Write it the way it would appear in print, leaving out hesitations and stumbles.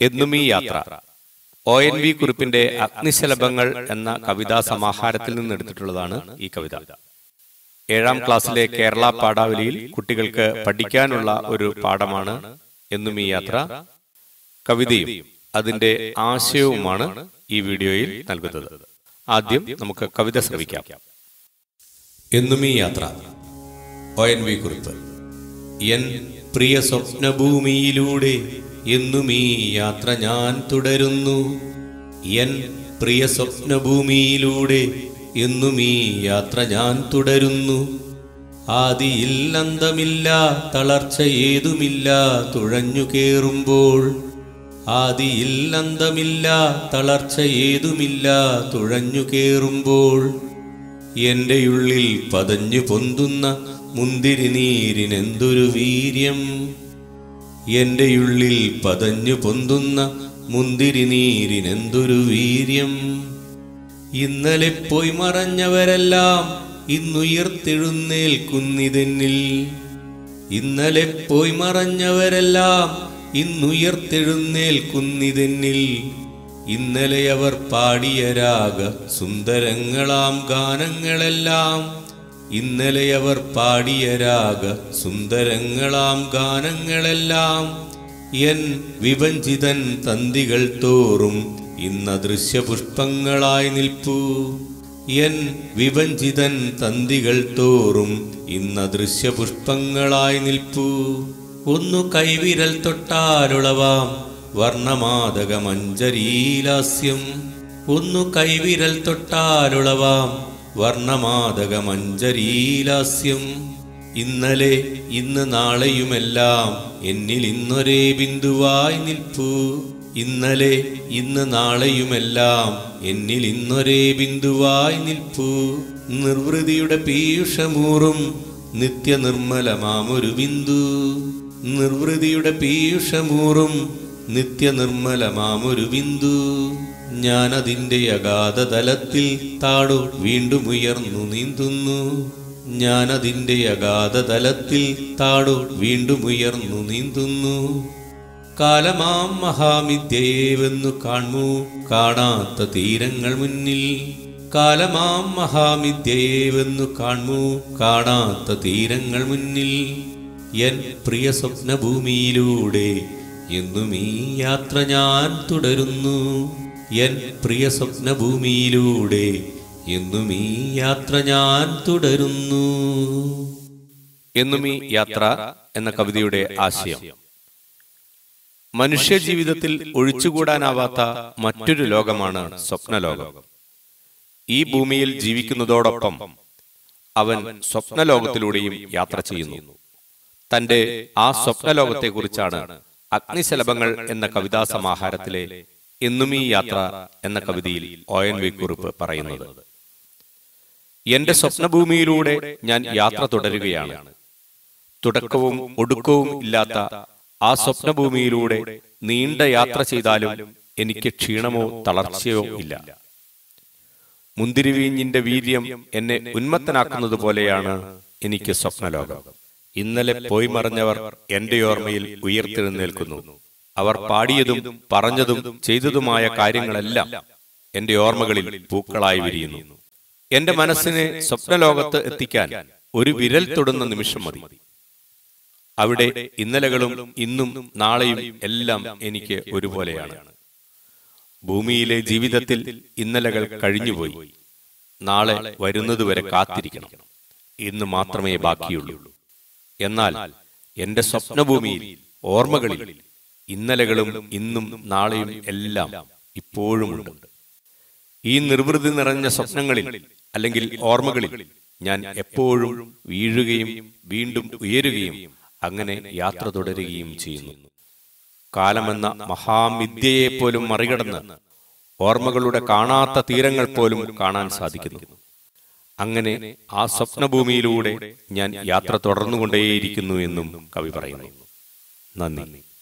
എന്നും ഈ യാത്ര ONV കുറിപ്പിന്റെ അഗ്നിശലഭങ്ങൾ എന്ന കവിതാ സമാഹാരത്തിൽ നിന്ന് എടുത്തിട്ടുള്ളതാണ് ഈ കവിത. 7ാം ക്ലാസ്സിലെ കേരള പാഠാവലിയിൽ കുട്ടികൾക്ക് പഠിക്കാനുള്ള ഒരു പാഠമാണ് എന്നും ഈ യാത്ര. കവിതയും അതിന്റെ ആശയവുമാണ് ഈ വീഡിയോയിൽ നൽകുന്നത്. ആദ്യം നമുക്ക് കവിത ശ്രവിക്കാം. എന്നും ഈ യാത്ര, ONV കുറിപ്പ്. എൻ പ്രിയ സ്വപ്നഭൂമിയിലൂടെ എന്നും ഈ യാത്ര ഞാൻ തുടരുന്നു. എൻ പ്രിയ സ്വപ്നഭൂമിയിലൂടെ എന്നും ഈ യാത്ര ഞാൻ തുടരുന്നു. ആദിയിൽ അന്തമില്ല, തളർച്ച ഏതുമില്ല, തുഴഞ്ഞു കേറുമ്പോൾ. ആദിയിൽ അന്തമില്ല, തളർച്ച ഏതുമില്ല, തുഴഞ്ഞു കേറുമ്പോൾ. എൻ്റെ ഉള്ളിൽ പതഞ്ഞു പൊന്തുന്ന മുന്തിരി നീരിനെന്തൊരു വീര്യം. എൻ്റെ ഉള്ളിൽ പതഞ്ഞു പൊന്തുന്ന മുന്തിരി നീരിനെന്തൊരു വീര്യം. ഇന്നലെ പോയി മറഞ്ഞവരെല്ലാം ഇന്നുയർത്തെഴുന്നേൽക്കുന്നിതെന്നിൽ. ഇന്നലെ പോയി മറഞ്ഞവരെല്ലാം ഇന്നുയർത്തെഴുന്നേൽക്കുന്നിതെന്നിൽ. ഇന്നലെ അവർ പാടിയ രാഗ സുന്ദരങ്ങളാം ഗാനങ്ങളെല്ലാം. ഇന്നലെ അവർ പാടിയ രാഗ സുന്ദരങ്ങളാം ഗാനങ്ങളെല്ലാം എൻ വിഭജിതൻ തന്തികൾ തോറും ഇന്നദൃശ്യ പുഷ്പങ്ങളായി നിൽപ്പൂ. എൻ വിഭജിതൻ തന്തികൾ തോറും ഇന്നദൃശ്യ പുഷ്പങ്ങളായി നിൽപ്പൂ. ഒന്നു കൈവിരൽ തൊട്ടാലുളവാം വർണ്ണമാതക മഞ്ജരീലാസ്യം. ഒന്നു കൈവിരൽ തൊട്ടാലുളവാം വർണ്ണമാതക മഞ്ജരീലാസ്യം. ഇന്നലെ ഇന്ന് നാളെയുമെല്ലാം എന്നിൽ ഇന്നൊരേ ബിന്ദുവായി നിൽപ്പൂ. ഇന്നലെ ഇന്ന് നാളെയുമെല്ലാം എന്നിൽ ഇന്നൊരേ ബിന്ദുവായി നിൽപ്പൂ. നിർവൃതിയുടെ പീയൂഷമൂറും നിത്യനിർമ്മലമാമൊരു ബിന്ദു. നിർവൃതിയുടെ പീയൂഷമൂറും നിത്യനിർമ്മലമാമൊരു ബിന്ദു. ഞാനതിൻ്റെ അഗാധ തലത്തിൽ താടു വീണ്ടും ഉയർന്നു നീന്തുന്നു. ഞാനതിൻ്റെ അഗാധ തലത്തിൽ താടു വീണ്ടും ഉയർന്നു നീന്തുന്നു. കാലമാം മഹാമിഥ്യയേവെന്നു കാൺമൂ കാണാത്ത തീരങ്ങൾ മുന്നിൽ. കാലമാം മഹാമിഥ്യയേവെന്നു കാൺമൂ കാണാത്ത തീരങ്ങൾ മുന്നിൽ. എൻ പ്രിയ സ്വപ്നഭൂമിയിലൂടെ എന്നും ഈ യാത്ര ഞാൻ തുടരുന്നു. എൻ പ്രിയ സ്വപ്നഭൂമിയിലൂടെ എന്നും ഈ യാത്ര ഞാൻ തുടരുന്നു. എന്നും ഈ യാത്ര എന്ന കവിതയുടെ ആശയം, മനുഷ്യ ജീവിതത്തിൽ ഒഴിച്ചുകൂടാനാവാത്ത മറ്റൊരു ലോകമാണ് സ്വപ്നലോകം. ഈ ഭൂമിയിൽ ജീവിക്കുന്നതോടൊപ്പം അവൻ സ്വപ്നലോകത്തിലൂടെയും യാത്ര ചെയ്യുന്നു. തന്റെ ആ സ്വപ്നലോകത്തെക്കുറിച്ചാണ് അഗ്നിശലഭങ്ങൾ എന്ന കവിതാ സമാഹാരത്തിലെ എന്നും ഈ യാത്ര എന്ന കവിതയിൽ ONV കുറിപ്പ് പറയുന്നത്. എന്റെ സ്വപ്നഭൂമിയിലൂടെ ഞാൻ യാത്ര തുടരുകയാണ്. തുടക്കവും ഒടുക്കവും ഇല്ലാത്ത ആ സ്വപ്നഭൂമിയിലൂടെ നീണ്ട യാത്ര ചെയ്താലും എനിക്ക് ക്ഷീണമോ തളർച്ചയോ ഇല്ല. മുന്തിരിവീഞ്ഞിന്റെ വീര്യം എന്നെ ഉന്മത്തനാക്കുന്നത് പോലെയാണ് എനിക്ക് സ്വപ്നലോകം. ഇന്നലെ പോയി മറഞ്ഞവർ എന്റെ ഓർമ്മയിൽ ഉയർത്തെഴുന്നേൽക്കുന്നു. അവർ പാടിയതും പറഞ്ഞതും ചെയ്തതുമായ കാര്യങ്ങളെല്ലാം എന്റെ ഓർമ്മകളിൽ പൂക്കളായി വിരിയുന്നു. എന്റെ മനസ്സിനെ സ്വപ്നലോകത്ത് എത്തിക്കാൻ ഒരു വിരൽ തൊടുന്ന നിമിഷം മതി. അവിടെ ഇന്നലകളും ഇന്നും നാളെയും എല്ലാം എനിക്ക് ഒരുപോലെയാണ്. ഭൂമിയിലെ ജീവിതത്തിൽ ഇന്നലകൾ കഴിഞ്ഞുപോയി. നാളെ വരുന്നതുവരെ കാത്തിരിക്കണം. ഇന്ന് മാത്രമേ ബാക്കിയുള്ളൂ. എന്നാൽ എന്റെ സ്വപ്നഭൂമിയിൽ, ഓർമ്മകളിൽ ഇന്നലകളും ഇന്നും നാളെയും എല്ലാം ഇപ്പോഴുമുണ്ട്. ഈ നിർവൃതി നിറഞ്ഞ സ്വപ്നങ്ങളിൽ അല്ലെങ്കിൽ ഓർമ്മകളിൽ ഞാൻ എപ്പോഴും വീഴുകയും വീണ്ടും ഉയരുകയും അങ്ങനെ യാത്ര തുടരുകയും ചെയ്യുന്നു. കാലമെന്ന മഹാമിഥ്യയെപ്പോലും മറികടന്ന് ഓർമ്മകളുടെ കാണാത്ത തീരങ്ങൾ പോലും കാണാൻ സാധിക്കുന്നു. അങ്ങനെ ആ സ്വപ്നഭൂമിയിലൂടെ ഞാൻ യാത്ര തുടർന്നുകൊണ്ടേയിരിക്കുന്നു എന്നും കവി പറയുന്നു. നന്ദി.